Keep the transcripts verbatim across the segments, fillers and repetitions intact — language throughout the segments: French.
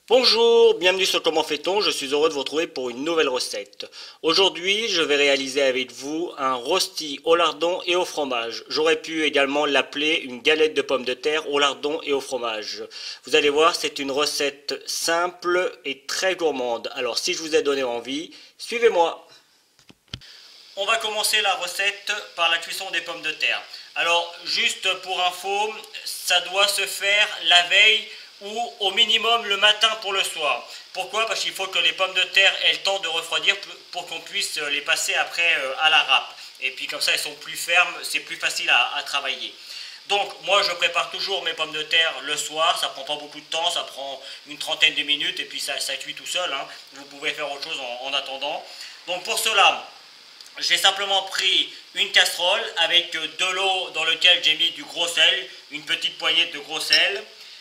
Bonjour, bienvenue sur Comment fait-on, je suis heureux de vous retrouver pour une nouvelle recette. Aujourd'hui, je vais réaliser avec vous un rosti au lardon et au fromage. J'aurais pu également l'appeler une galette de pommes de terre au lardon et au fromage. Vous allez voir, c'est une recette simple et très gourmande. Alors si je vous ai donné envie, suivez-moi. On va commencer la recette par la cuisson des pommes de terre. Alors, juste pour info, ça doit se faire la veille ou au minimum le matin pour le soir. Pourquoi? Parce qu'il faut que les pommes de terre aient le temps de refroidir pour qu'on puisse les passer après à la râpe. Et puis comme ça, elles sont plus fermes, c'est plus facile à, à travailler. Donc moi je prépare toujours mes pommes de terre le soir, ça prend pas beaucoup de temps, ça prend une trentaine de minutes et puis ça, ça cuit tout seul, hein. Vous pouvez faire autre chose en, en attendant. Donc pour cela, j'ai simplement pris une casserole avec de l'eau dans laquelle j'ai mis du gros sel, une petite poignée de gros sel.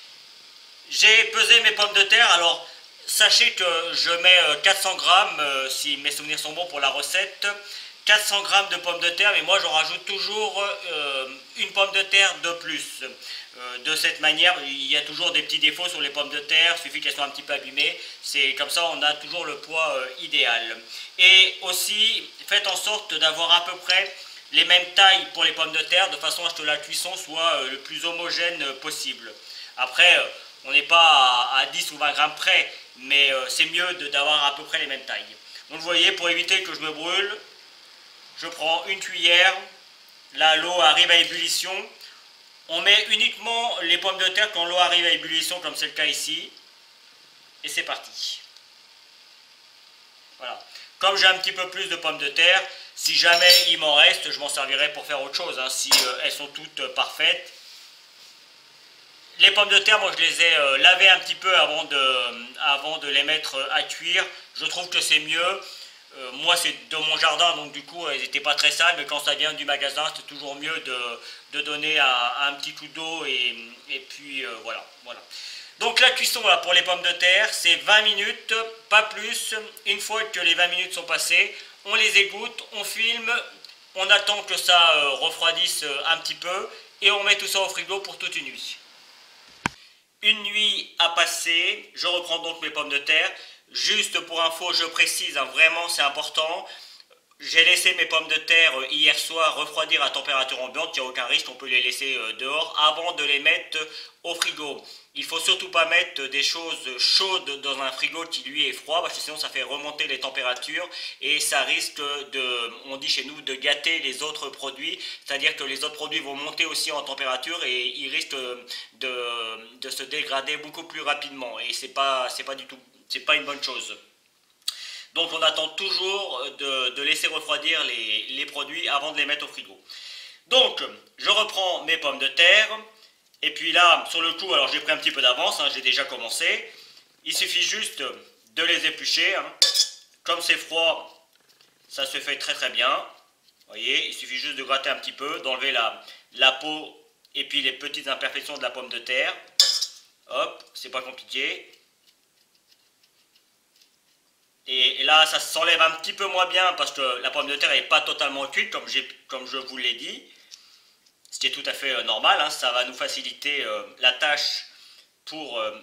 J'ai pesé mes pommes de terre, alors sachez que je mets quatre cents grammes, si mes souvenirs sont bons pour la recette, quatre cents grammes de pommes de terre, mais moi j'en rajoute toujours euh, une pomme de terre de plus. Euh, de cette manière, il y a toujours des petits défauts sur les pommes de terre, il suffit qu'elles soient un petit peu abîmées, c'est comme ça on a toujours le poids euh, idéal. Et aussi, faites en sorte d'avoir à peu près les mêmes tailles pour les pommes de terre, de façon à ce que la cuisson soit euh, le plus homogène possible. Après, euh, on n'est pas à, à dix ou vingt grammes près, mais euh, c'est mieux d'avoir à peu près les mêmes tailles. Donc vous voyez, pour éviter que je me brûle, je prends une cuillère, là l'eau arrive à ébullition. On met uniquement les pommes de terre quand l'eau arrive à ébullition, comme c'est le cas ici. Et c'est parti. Voilà. Comme j'ai un petit peu plus de pommes de terre, si jamais il m'en reste, je m'en servirai pour faire autre chose, hein, si euh, elles sont toutes euh, parfaites. Les pommes de terre, moi je les ai euh, lavées un petit peu avant de, euh, avant de les mettre à cuire. Je trouve que c'est mieux. Euh, moi c'est de mon jardin, donc du coup elles n'étaient pas très sales, mais quand ça vient du magasin, c'est toujours mieux de, de donner un, un petit coup d'eau et, et puis euh, voilà, voilà. Donc la cuisson là, pour les pommes de terre, c'est vingt minutes, pas plus. Une fois que les vingt minutes sont passées, on les égoutte, on filme, on attend que ça euh, refroidisse un petit peu et on met tout ça au frigo pour toute une nuit. Une nuit a passé, je reprends donc mes pommes de terre. Juste pour info, je précise, hein, vraiment c'est important, j'ai laissé mes pommes de terre euh, hier soir refroidir à température ambiante, il n'y a aucun risque, on peut les laisser euh, dehors avant de les mettre au frigo. Il ne faut surtout pas mettre des choses chaudes dans un frigo qui lui est froid, parce que sinon ça fait remonter les températures et ça risque de, on dit chez nous, de gâter les autres produits, c'est-à-dire que les autres produits vont monter aussi en température et ils risquent de, de se dégrader beaucoup plus rapidement et c'est pas, c'est pas du tout, c'est pas une bonne chose. Donc on attend toujours de, de laisser refroidir les, les produits avant de les mettre au frigo. Donc je reprends mes pommes de terre. Et puis là, sur le coup, alors j'ai pris un petit peu d'avance, hein, j'ai déjà commencé. Il suffit juste de les éplucher. Hein. Comme c'est froid, ça se fait très très bien. Vous voyez, il suffit juste de gratter un petit peu, d'enlever la, la peau et puis les petites imperfections de la pomme de terre. Hop, c'est pas compliqué. Et là, ça s'enlève un petit peu moins bien parce que la pomme de terre n'est pas totalement cuite, comme, comme je vous l'ai dit. Ce qui est tout à fait euh, normal, hein, ça va nous faciliter euh, la tâche pour, euh,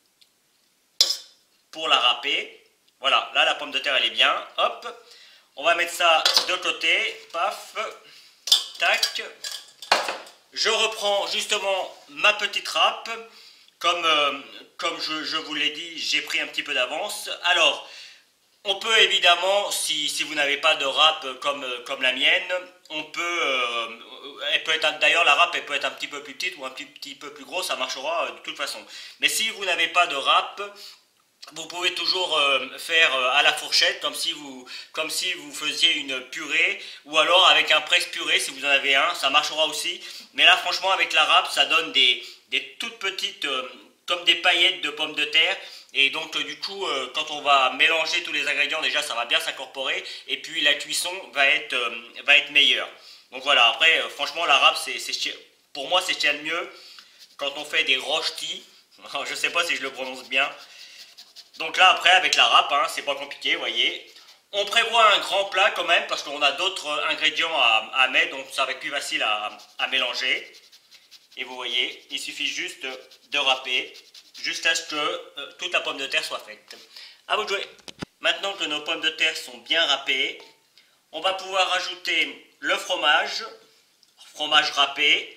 pour la râper. Voilà, là la pomme de terre elle est bien. Hop, on va mettre ça de côté. Paf, tac. Je reprends justement ma petite râpe. Comme, euh, comme je, je vous l'ai dit, j'ai pris un petit peu d'avance. Alors, on peut évidemment, si, si vous n'avez pas de râpe comme, comme la mienne, on peut, euh, elle peut être, d'ailleurs la râpe elle peut être un petit peu plus petite ou un petit, petit peu plus grosse, ça marchera euh, de toute façon. Mais si vous n'avez pas de râpe, vous pouvez toujours euh, faire euh, à la fourchette comme si, vous, comme si vous faisiez une purée ou alors avec un presse-purée si vous en avez un, ça marchera aussi. Mais là franchement avec la râpe ça donne des, des toutes petites, euh, comme des paillettes de pommes de terre. Et donc euh, du coup euh, quand on va mélanger tous les ingrédients déjà ça va bien s'incorporer et puis la cuisson va être, euh, va être meilleure. Donc voilà, après euh, franchement la râpe c'est, c'est, pour moi c'est ce qu'il y a de mieux quand on fait des rochtis. Je sais pas si je le prononce bien. Donc là après avec la râpe, hein, c'est pas compliqué, vous voyez. On prévoit un grand plat quand même parce qu'on a d'autres ingrédients à, à mettre, donc ça va être plus facile à, à mélanger. Et vous voyez, il suffit juste de râper. jusqu'à ce que euh, toute la pomme de terre soit faite. À vous de jouer. Maintenant que nos pommes de terre sont bien râpées, on va pouvoir ajouter le fromage, fromage râpé.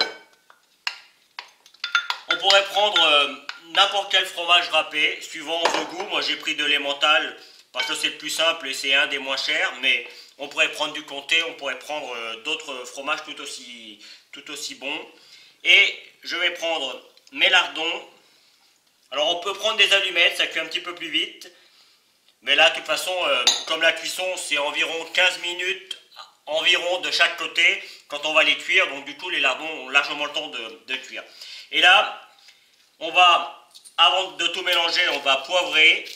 On pourrait prendre euh, n'importe quel fromage râpé, suivant vos goûts. Moi j'ai pris de l'emmental parce que c'est le plus simple et c'est un des moins chers, mais on pourrait prendre du comté, on pourrait prendre euh, d'autres fromages tout aussi, tout aussi bons. Et je vais prendre mes lardons. Alors on peut prendre des allumettes, ça cuit un petit peu plus vite. Mais là de toute façon, euh, comme la cuisson c'est environ quinze minutes environ de chaque côté quand on va les cuire. Donc du coup les lardons ont largement le temps de, de cuire. Et là, on va, avant de tout mélanger, on va poivrer.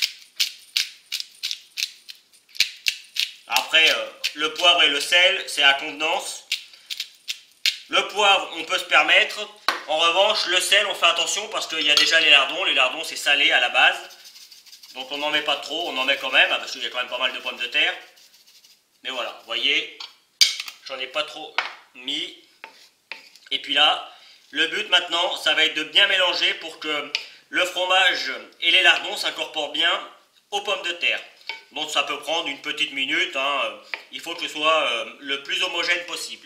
Après, euh, le poivre et le sel, c'est à contenance. Le poivre, on peut se permettre. En revanche, le sel, on fait attention parce qu'il y a déjà les lardons. Les lardons, c'est salé à la base. Donc on n'en met pas trop, on en met quand même, parce qu'il y a quand même pas mal de pommes de terre. Mais voilà, vous voyez, j'en ai pas trop mis. Et puis là, le but maintenant, ça va être de bien mélanger pour que le fromage et les lardons s'incorporent bien aux pommes de terre. Donc ça peut prendre une petite minute, hein. Il faut que ce soit euh, le plus homogène possible.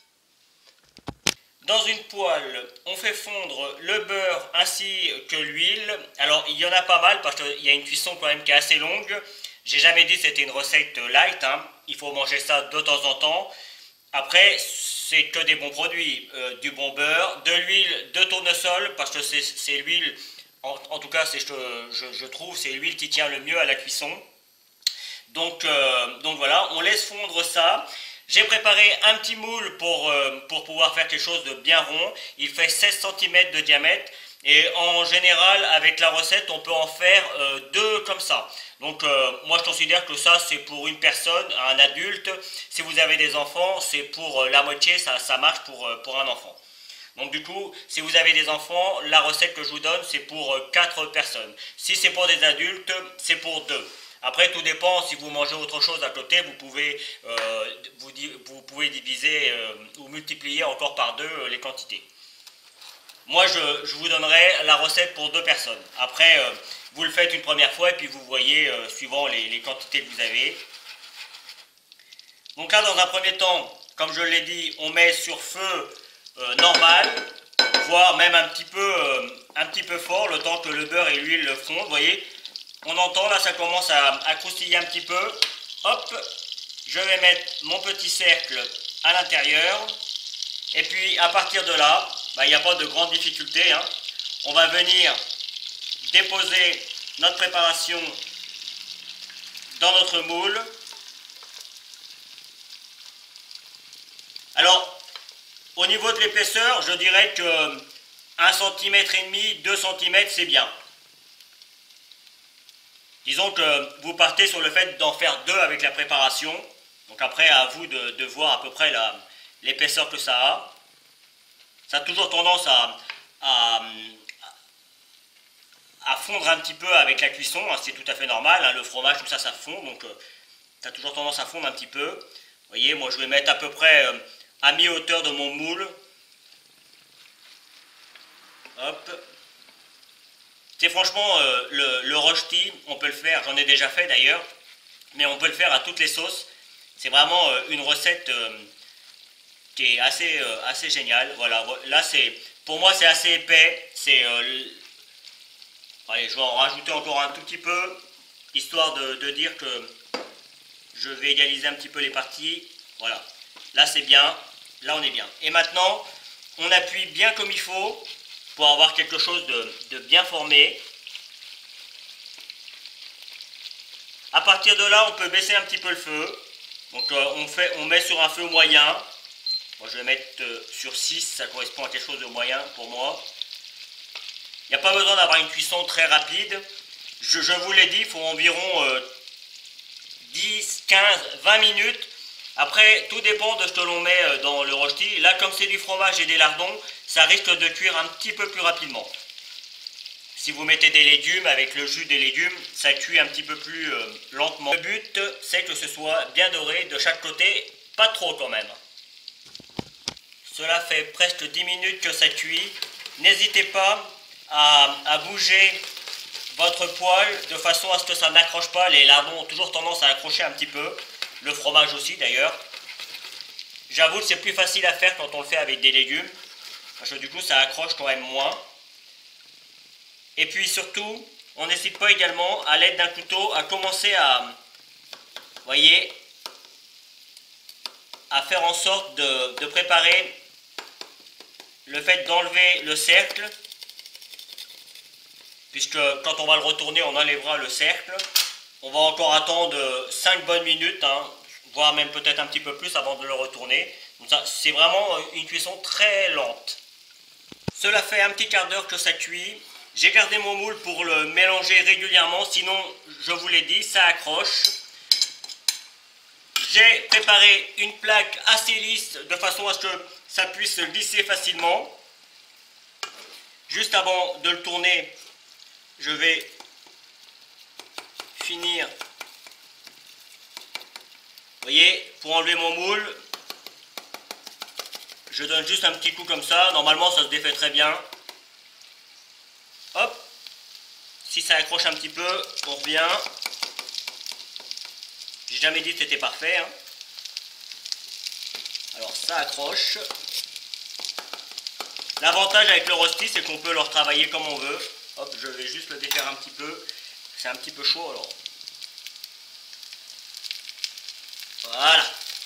Dans une poêle, on fait fondre le beurre ainsi que l'huile. Alors il y en a pas mal parce qu'il y a une cuisson quand même qui est assez longue. J'ai jamais dit que c'était une recette light, hein. Il faut manger ça de temps en temps. Après, c'est que des bons produits, euh, du bon beurre, de l'huile de tournesol, parce que c'est l'huile, en, en tout cas c'est je, je, je trouve, c'est l'huile qui tient le mieux à la cuisson. Donc, euh, donc voilà, on laisse fondre ça. J'ai préparé un petit moule pour, euh, pour pouvoir faire quelque chose de bien rond. Il fait seize centimètres de diamètre. Et en général, avec la recette, on peut en faire euh, deux comme ça. Donc euh, moi je considère que ça c'est pour une personne, un adulte. Si vous avez des enfants, c'est pour euh, la moitié, ça, ça marche pour, euh, pour un enfant. Donc du coup, si vous avez des enfants, la recette que je vous donne c'est pour euh, quatre personnes. Si c'est pour des adultes, c'est pour deux. Après tout dépend, si vous mangez autre chose à côté, vous pouvez, euh, vous, vous pouvez diviser euh, ou multiplier encore par deux euh, les quantités. Moi, je, je vous donnerai la recette pour deux personnes. Après, euh, vous le faites une première fois et puis vous voyez, euh, suivant les, les quantités que vous avez. Donc là, dans un premier temps, comme je l'ai dit, on met sur feu euh, normal, voire même un petit peu, euh, un petit peu fort, le temps que le beurre et l'huile le fondent. Vous voyez, on entend là, ça commence à, à croustiller un petit peu. Hop, je vais mettre mon petit cercle à l'intérieur. Et puis, à partir de là, bah, il n'y a pas de grande difficulté, hein. On va venir déposer notre préparation dans notre moule. Alors, au niveau de l'épaisseur, je dirais que un centimètre et demi, deux centimètres, c'est bien. Disons que vous partez sur le fait d'en faire deux avec la préparation. Donc après, à vous de, de voir à peu près l'épaisseur que ça a. Ça a toujours tendance à, à, à fondre un petit peu avec la cuisson, hein, c'est tout à fait normal, hein, le fromage, tout ça, ça fond, donc euh, ça a toujours tendance à fondre un petit peu. Vous voyez, moi je vais mettre à peu près euh, à mi-hauteur de mon moule. Hop. C'est franchement, euh, le, le rosti, on peut le faire, j'en ai déjà fait d'ailleurs, mais on peut le faire à toutes les sauces. C'est vraiment euh, une recette... Euh, qui est assez, euh, assez génial. Voilà, là c'est, pour moi c'est assez épais. C'est, euh, allez, je vais en rajouter encore un tout petit peu, histoire de, de dire que je vais égaliser un petit peu les parties. Voilà, là c'est bien, là on est bien. Et maintenant, on appuie bien comme il faut pour avoir quelque chose de, de bien formé. À partir de là, on peut baisser un petit peu le feu. Donc euh, on, fait, on met sur un feu moyen. Moi, je vais mettre euh, sur six, ça correspond à quelque chose de moyen pour moi. Il n'y a pas besoin d'avoir une cuisson très rapide. Je, je vous l'ai dit, il faut environ euh, dix, quinze, vingt minutes. Après, tout dépend de ce que l'on met dans le rosti. Là, comme c'est du fromage et des lardons, ça risque de cuire un petit peu plus rapidement. Si vous mettez des légumes, avec le jus des légumes, ça cuit un petit peu plus euh, lentement. Le but, c'est que ce soit bien doré de chaque côté, pas trop quand même. Cela fait presque dix minutes que ça cuit. N'hésitez pas à, à bouger votre poêle de façon à ce que ça n'accroche pas. Les lardons ont toujours tendance à accrocher un petit peu, le fromage aussi d'ailleurs. J'avoue que c'est plus facile à faire quand on le fait avec des légumes, parce que du coup ça accroche quand même moins. Et puis surtout, on n'hésite pas également à l'aide d'un couteau à commencer à, vous voyez, à faire en sorte de, de préparer le fait d'enlever le cercle, puisque quand on va le retourner, on enlèvera le cercle. On va encore attendre cinq bonnes minutes, hein, voire même peut-être un petit peu plus avant de le retourner. C'est vraiment une cuisson très lente. Cela fait un petit quart d'heure que ça cuit. J'ai gardé mon moule pour le mélanger régulièrement, sinon, je vous l'ai dit, ça accroche. J'ai préparé une plaque assez lisse de façon à ce que ça puisse glisser facilement. Juste avant de le tourner, je vais finir. Vous voyez, pour enlever mon moule, je donne juste un petit coup comme ça. Normalement, ça se défait très bien. Hop. Si ça accroche un petit peu, on revient. J'ai jamais dit que c'était parfait, hein. Alors ça accroche. L'avantage avec le rosti, c'est qu'on peut le retravailler comme on veut. Hop, je vais juste le défaire un petit peu. C'est un petit peu chaud alors. Voilà.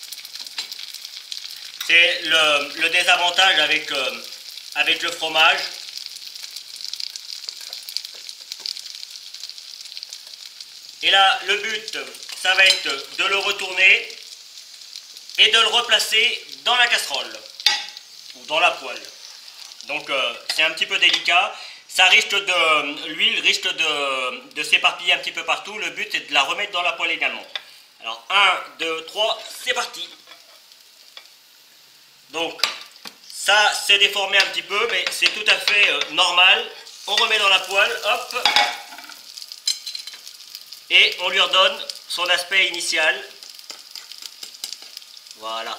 C'est le, le désavantage avec, euh, avec le fromage. Et là, le but, ça va être de le retourner et de le replacer dans la casserole ou dans la poêle. Donc euh, c'est un petit peu délicat. Ça risque de, l'huile risque de, de s'éparpiller un petit peu partout. Le but est de la remettre dans la poêle également. Alors un, deux, trois, c'est parti. Donc ça s'est déformé un petit peu, mais c'est tout à fait euh, normal. On remet dans la poêle, hop. Et on lui redonne son aspect initial. Voilà.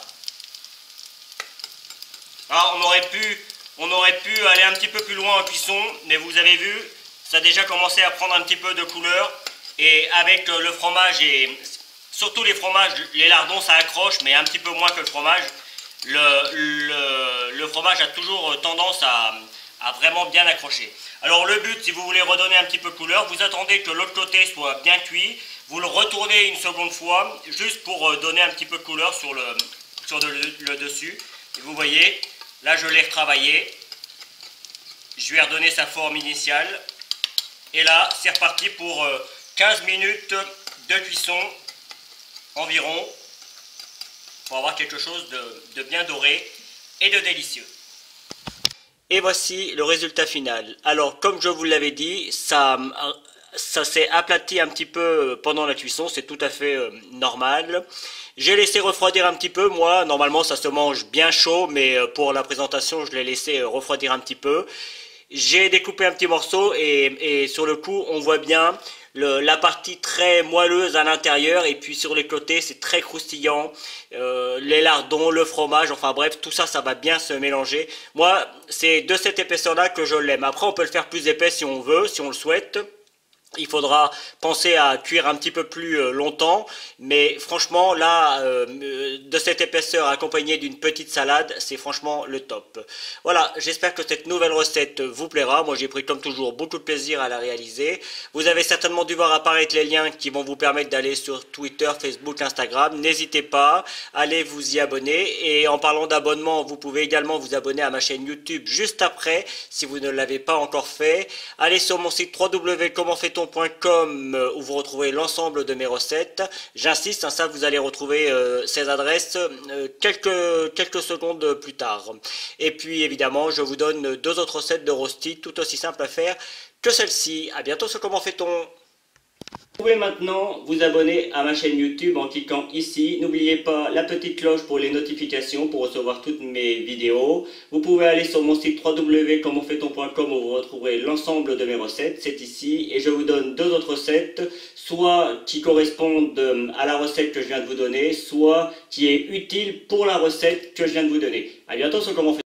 Alors on aurait pu, on aurait pu aller un petit peu plus loin en cuisson, mais vous avez vu, ça a déjà commencé à prendre un petit peu de couleur. Et avec le fromage et surtout les fromages, les lardons ça accroche, mais un petit peu moins que le fromage. Le, le, le fromage a toujours tendance à, à vraiment bien accrocher. Alors le but, si vous voulez redonner un petit peu de couleur, vous attendez que l'autre côté soit bien cuit, vous le retournez une seconde fois, juste pour donner un petit peu de couleur sur le, sur le, le dessus. Et vous voyez, là je l'ai retravaillé, je lui ai redonné sa forme initiale, et là c'est reparti pour quinze minutes de cuisson environ, pour avoir quelque chose de, de bien doré et de délicieux. Et voici le résultat final. Alors, comme je vous l'avais dit, ça, ça s'est aplati un petit peu pendant la cuisson, c'est tout à fait euh, normal. J'ai laissé refroidir un petit peu, moi, normalement ça se mange bien chaud, mais pour la présentation, je l'ai laissé refroidir un petit peu. J'ai découpé un petit morceau et, et sur le coup, on voit bien le, la partie très moelleuse à l'intérieur et puis sur les côtés, c'est très croustillant. Euh, les lardons, le fromage, enfin bref, tout ça, ça va bien se mélanger. Moi, c'est de cette épaisseur-là que je l'aime. Après, on peut le faire plus épais si on veut, si on le souhaite. Il faudra penser à cuire un petit peu plus longtemps, mais franchement là, euh, de cette épaisseur accompagnée d'une petite salade, c'est franchement le top. Voilà, j'espère que cette nouvelle recette vous plaira. Moi j'ai pris comme toujours beaucoup de plaisir à la réaliser. Vous avez certainement dû voir apparaître les liens qui vont vous permettre d'aller sur Twitter, Facebook, Instagram. N'hésitez pas, allez vous y abonner. Et en parlant d'abonnement, vous pouvez également vous abonner à ma chaîne YouTube juste après, si vous ne l'avez pas encore fait. Allez sur mon site w w w point comment fait on point com où vous retrouvez l'ensemble de mes recettes. J'insiste, hein, ça vous allez retrouver euh, ces adresses euh, quelques, quelques secondes plus tard. Et puis évidemment, je vous donne deux autres recettes de rosti tout aussi simples à faire que celle-ci. À bientôt sur Comment fait-on. Vous pouvez maintenant vous abonner à ma chaîne YouTube en cliquant ici. N'oubliez pas la petite cloche pour les notifications pour recevoir toutes mes vidéos. Vous pouvez aller sur mon site w w w point comment fait on point com où vous retrouverez l'ensemble de mes recettes. C'est ici et je vous donne deux autres recettes, soit qui correspondent à la recette que je viens de vous donner, soit qui est utile pour la recette que je viens de vous donner. À bientôt sur Comment fait-on.